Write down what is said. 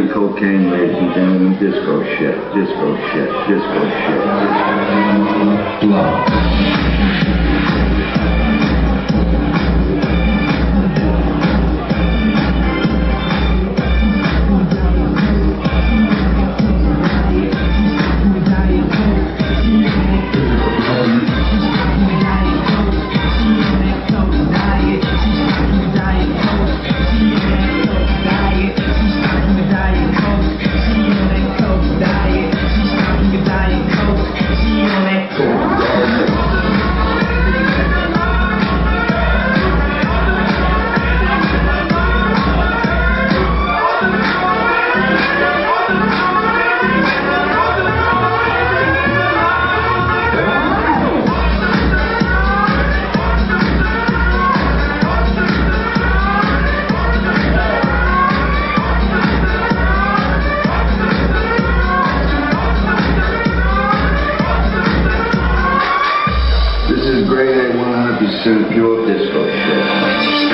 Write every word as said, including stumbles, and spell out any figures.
and cocaine, ladies and gentlemen. Disco shit, disco shit, disco shit. Disco. Love. This is grade A one hundred percent pure disco shit.